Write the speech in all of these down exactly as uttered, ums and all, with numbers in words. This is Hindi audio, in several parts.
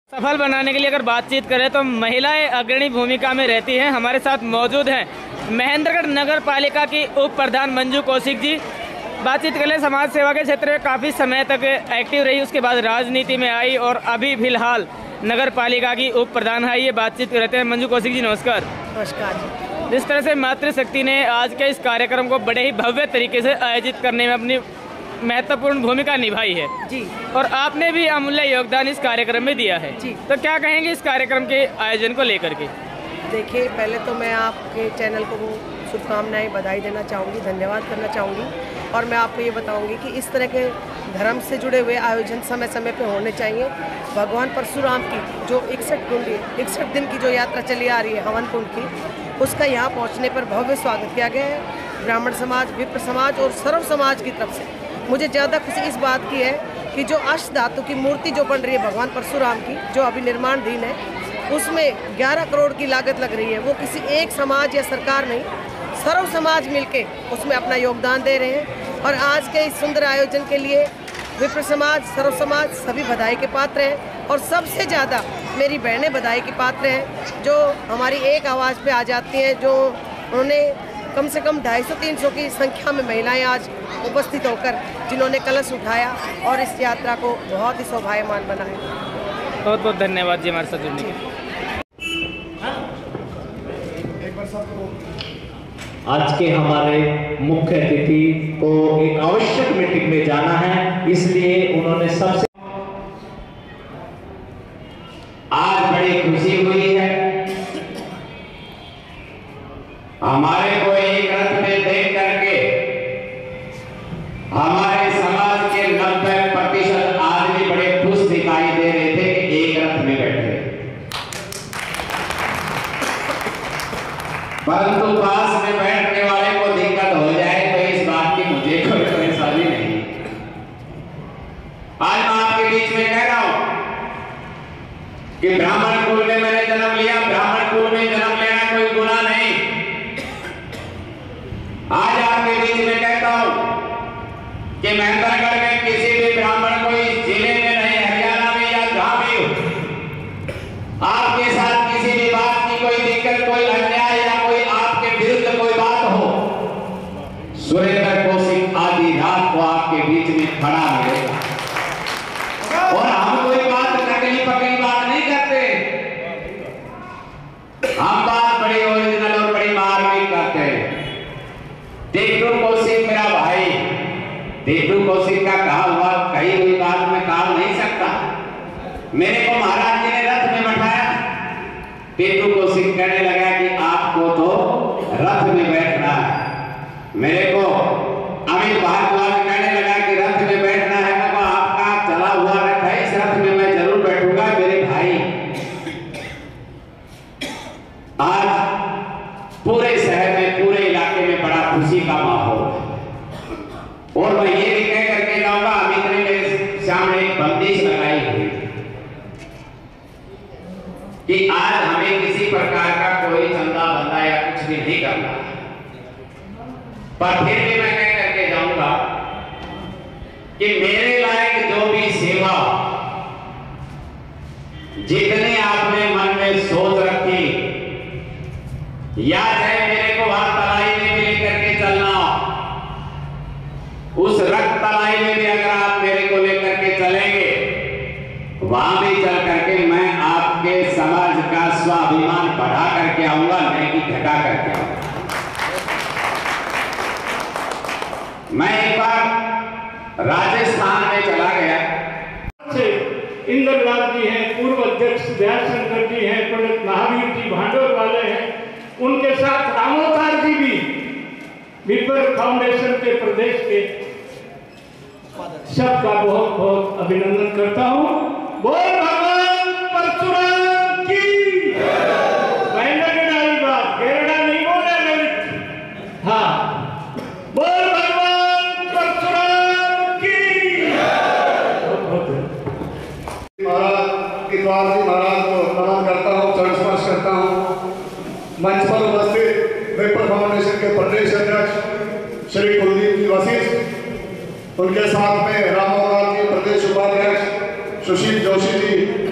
सफल बनाने के लिए अगर बातचीत करें तो महिलाएं अग्रणी भूमिका में रहती हैं। हमारे साथ मौजूद हैं महेंद्रगढ़ नगर पालिका की उप प्रधान मंजू कौशिक जी। बातचीत कर ले, समाज सेवा के क्षेत्र में काफ़ी समय तक एक्टिव रही, उसके बाद राजनीति में आई और अभी फिलहाल नगर पालिका की उप प्रधान है। ये बातचीत करते हैं। मंजू कौशिक जी नमस्कार। नमस्कार जी। जिस तरह से मातृशक्ति ने आज के इस कार्यक्रम को बड़े ही भव्य तरीके से आयोजित करने में अपनी महत्वपूर्ण भूमिका निभाई है जी, और आपने भी अमूल्य योगदान इस कार्यक्रम में दिया है जी, तो क्या कहेंगे इस कार्यक्रम के आयोजन को लेकर के? देखिए, पहले तो मैं आपके चैनल को शुभकामनाएं बधाई देना चाहूँगी, धन्यवाद करना चाहूँगी। और मैं आपको ये बताऊँगी कि इस तरह के धर्म से जुड़े हुए आयोजन समय समय पे होने चाहिए। भगवान परशुराम की जो इकसठ कुंड इकसठ दिन की जो यात्रा चली आ रही है हवन कुंड की, उसका यहाँ पहुँचने पर भव्य स्वागत किया गया है। ब्राह्मण समाज, विप्र समाज और सर्व समाज की तरफ से मुझे ज़्यादा खुशी इस बात की है कि जो अष्ट धातु की मूर्ति जो बन रही है भगवान परशुराम की, जो अभी निर्माणाधीन है, उसमें ग्यारह करोड़ की लागत लग रही है। वो किसी एक समाज या सरकार नहीं, सर्व समाज मिलके उसमें अपना योगदान दे रहे हैं। और आज के इस सुंदर आयोजन के लिए विप्र समाज, सर्व समाज सभी बधाई के पात्र हैं। और सबसे ज़्यादा मेरी बहनें बधाई के पात्र हैं, जो हमारी एक आवाज़ पे आ जाती हैं। जो उन्होंने कम से कम ढाई सौ तीन सौ की संख्या में महिलाएं आज उपस्थित होकर जिन्होंने कलश उठाया और इस यात्रा को बहुत ही शोभायमान बनाया। बहुत बहुत धन्यवाद जी हमारे साथ जुड़ने के लिए। आज के हमारे मुख्य अतिथि को एक आवश्यक मीटिंग में जाना है, इसलिए उन्होंने सबसे आज बड़ी खुशी हुई है। हमारे को एक रथ में देख करके हमारे समाज के नब्बे प्रतिशत आदमी बड़े खुश दिखाई दे रहे थे कि एक रथ में बैठे, परंतु पास में बैठने वाले को दिक्कत हो जाए तो इस बात की मुझे कोई परेशानी नहीं। आज मैं आपके बीच में कह रहा हूं कि ब्राह्मण कुल में मैंने जन्म लिया, ब्राह्मण कुल में जन्म लेना कोई गुनाह नहीं। आज आपके बीच में कहता हूं कि महेंद्रगढ़ में किसी भी ब्राह्मण को इस जिले में नहीं, हरियाणा में या जहां भी हो, आपके साथ किसी भी बात की कोई दिक्कत, कोई अन्याय या कोई आपके विरुद्ध कोई बात हो, सुरेंद्र कौशिक आधी रात को आपके बीच में खड़ा मिलेगा। और हम कोई बात नकली पकड़ी बात नहीं करते, हम बात बड़ी ओरिजिनल और बड़ी मार्मिक करते हैं। टिट्टू कौशिक मेरा भाई, टिट्टू कौशिक का कहा हुआ कही हुई बात मैं टाल नहीं सकता। मेरे को महाराज जी ने रथ में बैठाया, टिट्टू कौशिक कहने लगा कि आपको तो रथ में बैठना है। मेरे को अमित भारद्वाज कहने लगा कि रथ में बैठना है। मैं को आपका चला हुआ रथ है, इस रथ में मैं जरूर बैठूंगा। मेरे भाई, आज पूरे शहर में, पूरे इलाके में बड़ा खुशी का माहौल है। और मैं ये भी कह करके जाऊंगा, अमित ने मेरे सामने एक बंदिश लगाई हुई कि आज हमें किसी प्रकार का कोई चंदा बंदा या कुछ भी नहीं करना, पर फिर भी मैं कह करके जाऊंगा कि मेरे लायक जो भी सेवा, जितने आपने मन में सोच रखी, याद है मेरे को वहां तलाई में भी लेकर के चलना, उस रक्त तलाई में भी अगर आप मेरे को लेकर के चलेंगे, वहां भी चल करके मैं आपके समाज का स्वाभिमान बढ़ा करके आऊंगा, नहीं कि घटा करके आऊंगा। मैं एक बार राजस्थान में चला गया, इंद्रनाथ जी हैं, पूर्व अध्यक्ष दयाशंकर जी हैं, पंडित महावीर जी भांडोर वाले हैं, उनके साथ रामोतार जी भी विप्र फाउंडेशन के प्रदेश के, सबका बहुत बहुत अभिनंदन करता हूं। बोल भगवान परशुराम की। वाली बात केरड़ा नहीं बोले, हाँ, बोल भगवान परशुराम की। महाराज किरवाल जी महाराज को प्रणाम करता हूँ, चरण स्पर्श करता हूँ। मंच पर उपस्थित विप्र फाउंडेशन के प्रदेश अध्यक्ष श्री कुलदीप जी वशिष्ठ, उनके साथ में रामोहन जी प्रदेश उपाध्यक्ष सुशील जोशी जी,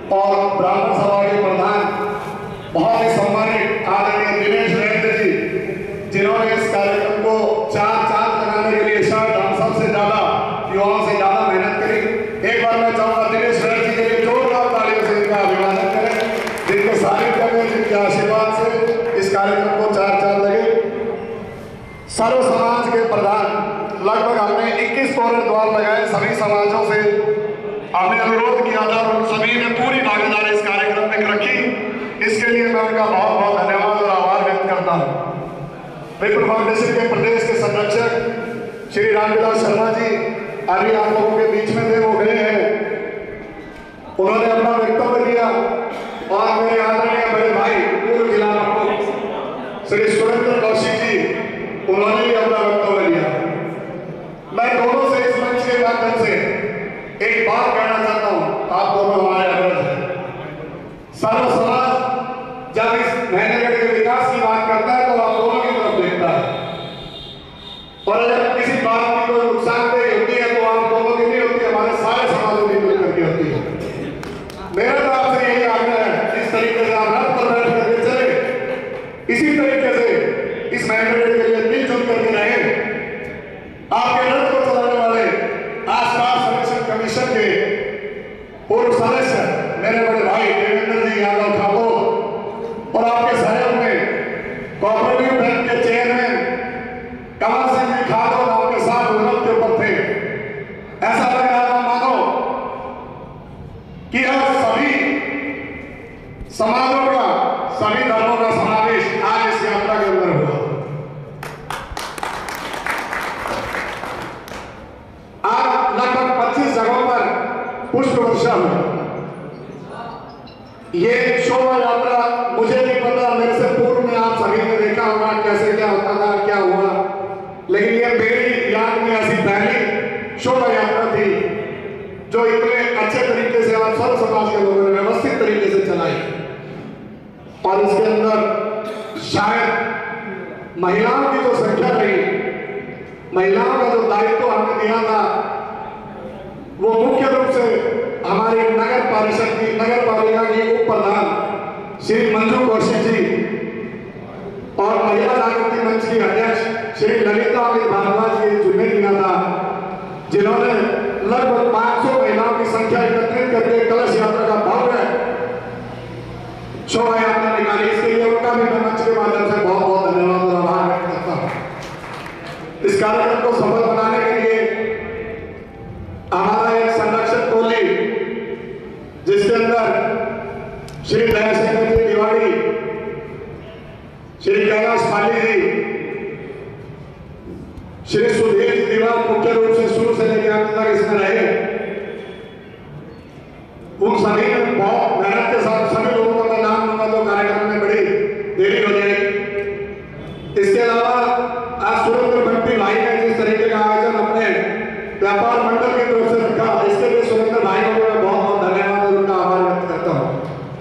और ब्राह्मण सभा के प्रधान बहुत ही सम्मानित आदरणीय दिनेश रैंद्र जी, जिन्होंने इस कार्यक्रम को चार चांद लगाने के लिए शायद हम सबसे ज्यादा युवाओं से ज्यादा मेहनत करी। एक बार मैं चाहूंगा दिनेश रैंद्र जी के लिए जोरदार तालियों से इनका अभिवादन करें, जिनके सानिध्य में, जिनके आशीर्वाद से इस कार्यक्रम को चार चांद लगे। सर्व समाज के प्रधान लगभग हमने इक्कीस तोरण द्वार लगाए, सभी समाजों से हमने अनुरोध किया था और उन सभी ने पूरी भागीदारी इस कार्यक्रम में रखी। इसके लिए मैं उनका बहुत बहुत धन्यवाद और आभार व्यक्त करता हूँ। विप्र फाउंडेशन के प्रदेश के संरक्षक श्री रामविलास शर्मा जी अभी आप लोगों के बीच में थे, वो गए हैं, उन्होंने अपना वक्तव्य दिया और मेरे आदरणीय बड़े भाई पूर्व जिला प्रमुख श्री सुरेंद्र कौशिक जी, उन्होंने भी अपना वक्तव्य दिया। मैं दोनों से इस मंच के माध्यम से एक बात कहना चाहता हूं, आप दोनों हमारे अग्रज हैं। सर्व समाज जब इस महेंद्रगढ़ के विकास की बात करता है तो आप दोनों की तरफ देखता है, और अगर किसी बात की कोई नुकसानदेही होती है तो आप दोनों की नहीं होती, हमारे सारे समाजों की मिलकर के होती है। मेरा तो आपसे यही आग्रह है, इस तरीके से आप रथ पर बैठ करके चले, इसी तरीके से इस महेंद्रगढ़ के लिए मिलजुल करके रहे। आपके रथ को चलाने वाले आसपास संरक्षण कमीशन के पूर्व सदस्य मेरे बड़े भाई देवेंद्र जी यादव ठाकुर और आपके सहयोग में कोऑपरेटिव बैंक के चेयरमैन कमल सिंह जी ठाकुर आपके साथ विरोध के ऊपर थे। ऐसा लग रहा था मानो कि अब सभी समाजों का, सभी धर्मों का समावेश आज इस यात्रा के अंदर हुआ। आज लगभग पच्चीस जगहों पर पुष्प वर्षा हुई। ये शोभा यात्रा मुझे नहीं पता, मेरे से पूर्व में आप सभी ने देखा होगा कैसे क्या होता था, क्या हुआ, लेकिन ये मेरी याद में ऐसी पहली शोभा यात्रा थी जो इतने अच्छे तरीके से आप सर्व समाज के लोगों ने व्यवस्थित तरीके से चलाई। और इसके अंदर शायद महिलाओं की जो संख्या रही, महिलाओं का जो दायित्व हमने दिया था, वो मुख्य रूप से हमारी नगर परिषद की, नगर पालिका की उप प्रधान श्री मंजू कौशिक जी और महिला जागृति मंच की अध्यक्ष श्री ललिता भारद्वाज जी जिम्मे दिया था, जिन्होंने लगभग पाँच सौ महिलाओं की संख्या एकत्रित करके कलश यात्रा का भव्य शोभा यात्रा निकाली। इसके लिए उनका भी मैं मंच के माध्यम से बहुत बहुत धन्यवाद और आभार व्यक्त करता हूँ। इस कार्यक्रम को सफल बनाने के लिए हमारा एक संरक्षक टोली, जिसके अंदर श्री दयाशंकर जी तिवारी, श्री कैलाश पाली जी, श्री सुधीर जी दीवार मुख्य रूप से शुरू से लेकर अंत तक इसमें रहे, उन सभी ने बहुत मेहनत के साथ, सभी लोगों का मैं नाम लूंगा तो कार्यक्रम में बड़ी देरी हो जाएगी। इसके अलावा आज सुरेंद्र भट्टी भाई ने जिस तरीके का आयोजन अपने व्यापार मंडल की तरफ से रखा, इसके लिए सुरेंद्र भाई को मैं बहुत बहुत धन्यवाद और उनका आभार व्यक्त करता हूँ।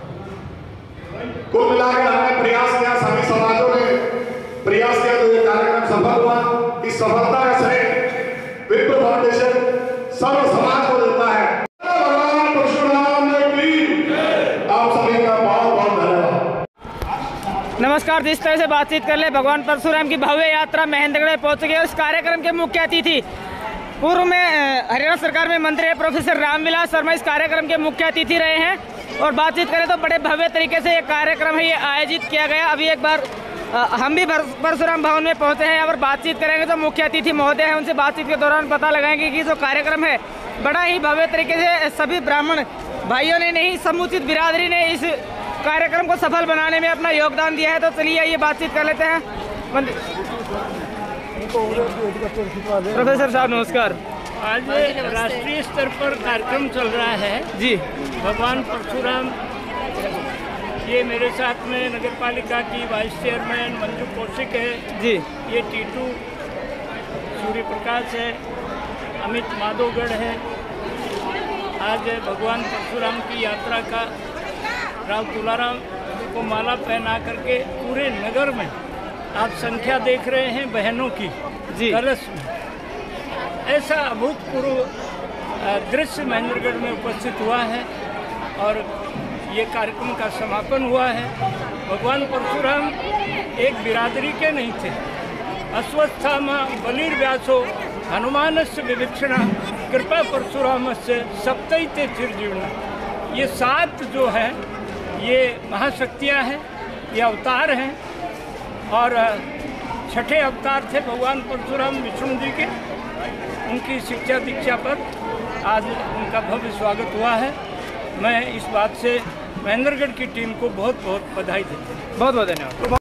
कुल मिलाकर हमने प्रयास किया, सभी समाजों ने प्रयास किया तो ये कार्यक्रम सफल हुआ। इस सफलता का श्रेय विप्र फाउंडेशन सर्व समाज को देता है। भगवान परशुराम की आप सभी का बहुत बहुत धन्यवाद। नमस्कार। जिस तरह से बातचीत कर ले, भगवान परशुराम की भव्य यात्रा महेंद्रगढ़ में पहुंच गई। इस कार्यक्रम के मुख्य अतिथि पूर्व में हरियाणा सरकार में मंत्री है प्रोफेसर रामविलास शर्मा इस कार्यक्रम के मुख्य अतिथि रहे हैं। और बातचीत करें तो बड़े भव्य तरीके से ये कार्यक्रम है ये आयोजित किया गया। अभी एक बार हम भी परशुराम भवन में पहुंचे हैं और बातचीत करेंगे तो मुख्य अतिथि महोदय हैं, उनसे बातचीत के दौरान पता लगाएंगे कि जो कार्यक्रम है बड़ा ही भव्य तरीके से सभी ब्राह्मण भाइयों ने नहीं, समुचित बिरादरी ने इस कार्यक्रम को सफल बनाने में अपना योगदान दिया है। तो चलिए ये बातचीत कर लेते हैं। प्रोफेसर साहब नमस्कार। आज राष्ट्रीय स्तर पर कार्यक्रम चल रहा है जी, भगवान परशुराम। ये मेरे साथ में नगर पालिका की वाइस चेयरमैन मंजू कौशिक है जी, ये टीटू सूर्य प्रकाश है, अमित माधोगढ़ है। आज भगवान परशुराम की यात्रा का राव तुलाराम को माला पहना करके पूरे नगर में आप संख्या देख रहे हैं बहनों की जी, कलश में। ऐसा अभूतपूर्व दृश्य महेंद्रगढ़ में उपस्थित हुआ है और ये कार्यक्रम का समापन हुआ है। भगवान परशुराम एक बिरादरी के नहीं थे। अश्वत्थामा बलिर्व्यासो हनुमानस्य विभीषण कृपा परशुरामस्य सप्तैते चिरजीवना। ये सात जो है ये महाशक्तियाँ हैं, ये अवतार हैं और छठे अवतार थे भगवान परशुराम विष्णु जी के। उनकी शिक्षा दीक्षा पर आज उनका भव्य स्वागत हुआ है। मैं इस बात से महेंद्रगढ़ की टीम को बहुत बहुत बधाई देता हूँ। बहुत बहुत धन्यवाद।